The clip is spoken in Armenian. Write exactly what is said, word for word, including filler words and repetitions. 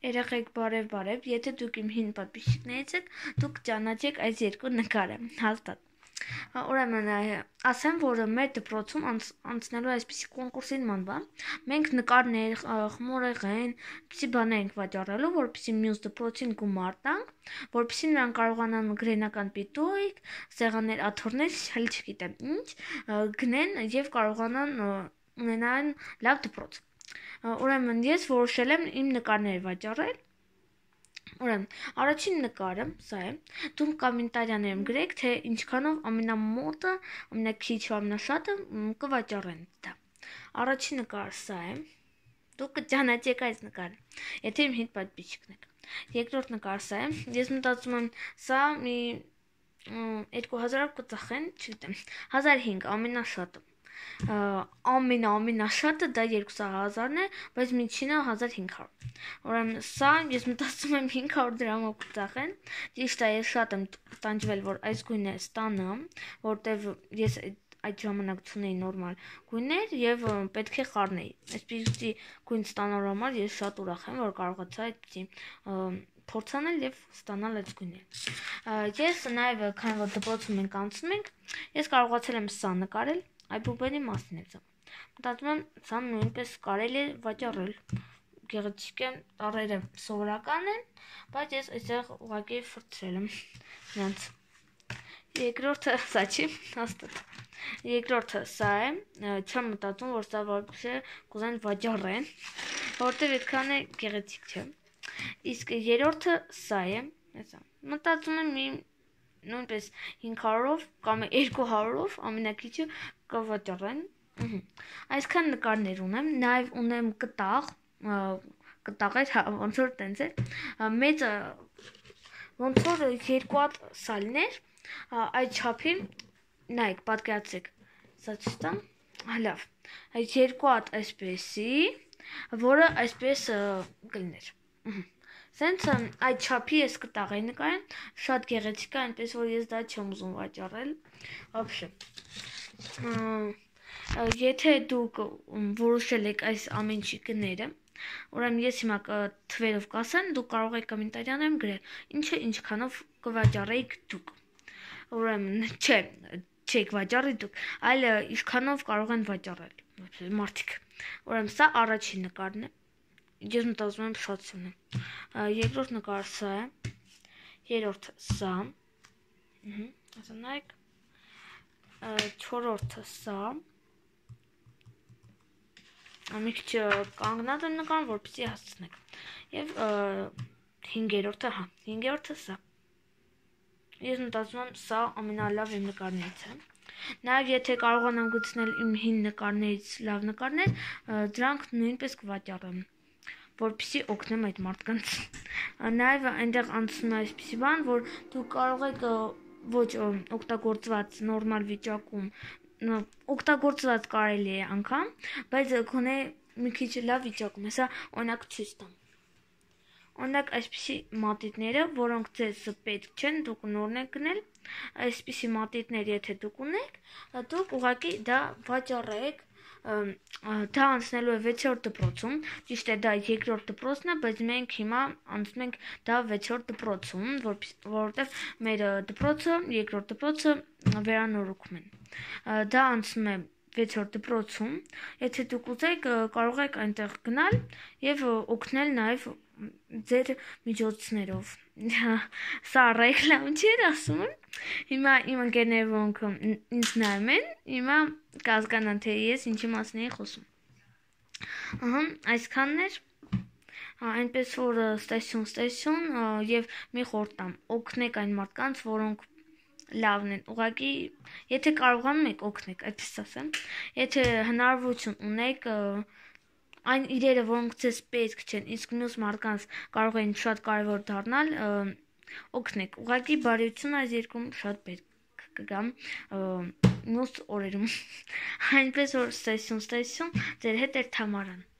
Երեխեք բարև բարև, եթե դուք իմ հին պատպիսчիկներից եք, դուք ճանաչեք այս երկու նկարը, հաստատ։ Ուրեմն ասեմ, որ մեր դպրոցում անցնելու այսպիսի կոնկուրսի նման բան, մենք նկարներ, խմորեղեն, պիսի բաներ ենք վաճառելու, որպեսզի մյուս դպրոցին գումար տանք, որպեսզի նրանք կարողանան գրենական պիտույկ, սեղաններ, աթոռներ, հələ չգիտեմ ինչ, գնեն եւ կարողանան ունենան լավ դպրոց։ Ուրեմն ես որոշել եմ իմ նկարները վաճառել։ Ուրեմն առաջին նկարը սա է։ Դուք կոմենտարիաներում գրեք, թե ինչքանով ամենամոտը, ամենաքիչը, ամենաշատը կվաճառեն դա։ Առաջին նկարը սա է։ Դուք կճանաչեք այս նկարը, եթե իմ հին պատպիսчիկն եք։ Երկրորդ նկարը սա է։ Ես մտածում եմ, սա մի երկու հազարով կծախեն, չգիտեմ, հազար հինգ ամենաշատը։ Ամենա ամենաշատը դա երկու հազարն է, բայց միջինը հազար հինգ հարյուր։ Ուրեմն սա ես մտածում եմ հինգ հարյուր դրամով կծախեն։ Ճիշտ է, ես շատ եմ տանջվել, որ այս գույնը ստանամ, որտեվ ես այդ ժամանակ չունեի նորմալ գույներ եւ պետք է խառնեի։ Այսպիսի գույն ստանալու համար ես շատ ուրախ եմ, որ կարողացա այդպիսի փորձ անել եւ ստանալ այդ գույները։ Ես նաեւ քանի որ դպրոցում ենք անցնում ենք, ես կարողացել եմ սա նկարել, այբուբենի մասն է սա։ Մտածում եմ, սա նույնպես կարելի է վաճառել։ Գեղեցիկ է, տառերը սովորական են, բայց ես այստեղ ուղղակի ֆրցրել եմ նրանց։ Երկրորդը սա չի, հաստատ։ Երկրորդը սա է, չեմ մտածում, որ սա որպեսզի կուզեն վաճառեն, որտեղ այդքան է գեղեցիկ չէ։ Իսկ երրորդը սա է, հեսա։ Մտածում եմ մի նույնպես հինգ հարյուրով կամ երկու հարյուրով ամենակիչը կվաճառեն։ Այսքան նկարներ ունեմ, նաև ունեմ կտաղ, կտաղեր, ոնց որ տենց է, մեծը ոնց որ երկու հատ սալներ, այդ չափի, նայեք, պատկերացրեք, սա չստամ, լավ, այդ երկու հատ այսպեսի, որը այսպես կլներ։ Սենց այդ չափի ես կտաղ էի նկարել, շատ գեղեցիկ է, այնպես որ ես դա չեմ ուզում վաճառել, вообще։ Եթե դուք որոշել եք այս ամեն ինչի գները, ուրեմն ես հիմա թվերով կասեմ, դուք կարող եք կոմենտարիաներում գրել, ինչը ինչքանով կվաճառեիք դուք։ Ուրեմն չէ, չեք վաճառի դուք, այլ ինչքանով կարող են վաճառել մարդիկ։ Ուրեմն սա առաջին նկարն է։ Ես մտածում եմ շատ սյուն է։ Երկրորդ նկարը սա է։ Երրորդը սա։ Ասա նայեք։ Չորրորդը սա։ Մի քիչ կանգնած եմ նկարում, որպեսզի հասցնեք։ Եվ հինգերորդը, հա, հինգերորդը սա։ Ես մտածում եմ սա ամենալավ իմ նկարներից է։ Նաև եթե կարողանամ գտնել իմ հին նկարներից լավ նկարներ, դրանք նույնպես կվաճառեմ, որպեսզի օգնեմ այդ մարդկանց։ Նաև այնտեղ անցնում է այսպիսի բան, որ դուք կարող եք ոչ օգտագործված նորմալ վիճակում օգտագործված կարելի է անգամ, բայց գոնե մի քիչ լավ վիճակում, հեսա օրինակ ցույց տամ։ Օրինակ այսպիսի մատիտները, որոնք ձեզ պետք չեն, դուք նորն եք գնել, այսպիսի մատիտներ եթե դուք ունեք, դուք ուղղակի դա վաճառեք, դա անցնելու է վեցերորդ դպրոցում, ճիշտ է դա երկրորդ դպրոցն է, բայց մենք հիմա անցնում ենք դա վեցերորդ դպրոցում, որովհետև մեր դպրոցը, երկրորդ դպրոցը վերանորոգում են։ Դա անցնում է վեցերորդ դպրոցում, եթե դուք ուզեք կարող եք այնտեղ գնալ եւ օգնել նաեւ ձեր միջոցներով։ Սա ռեկլամ չէր ասում։ Հիմա իմ ընկերները որոնք ինձ նայում են, հիմա կհասկանան թե ես ինչի մասն էի խոսում։ Ահա, այսքանն էր։ Այնպես որ ստեսյուն, ստեսյուն եւ մի խորտ տամ, օգնեք այն մարդկանց, որոնք լավն են, ուղղակի, եթե կարողանում եք օգնեք, այդպես ասեմ, եթե հնարավորություն ունեք այն իրերը, որոնք ձեզ պետք չեն, իսկ մյուս մարդկանց կարող են շատ կարևոր դառնալ, օգնեք, ուղղակի բարիությունը այս երկրում շատ պետք կգա մյուս օրերում, այնպես որ ստեսյուն, ստեսյուն, ձեր հետ էր Թամարան։